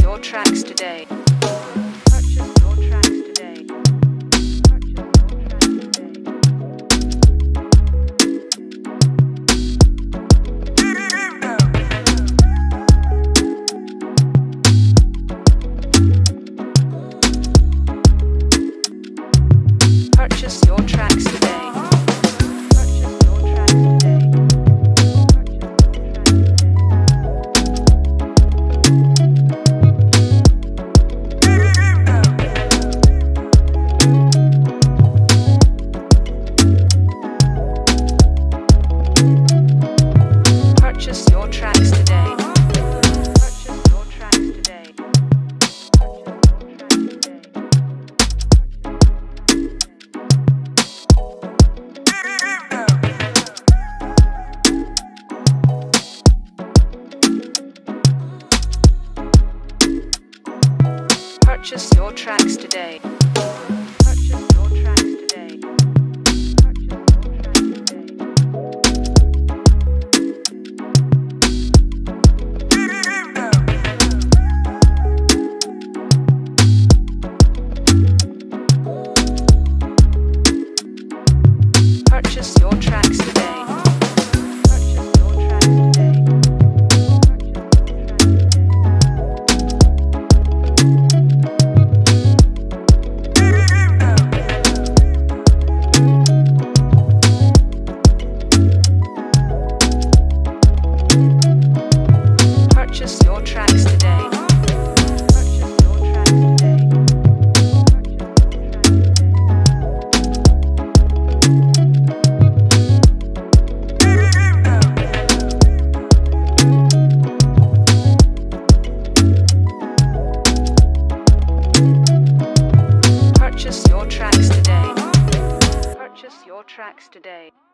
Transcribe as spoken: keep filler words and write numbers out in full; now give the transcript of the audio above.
your tracks today. Purchase your tracks today. Purchase your tracks today. Purchase your tracks today. Purchase your tracks today. Purchase your tracks today. Purchase your tracks today. Purchase your tracks today. Purchase your tracks today. Purchase your tracks today. Purchase your tracks today.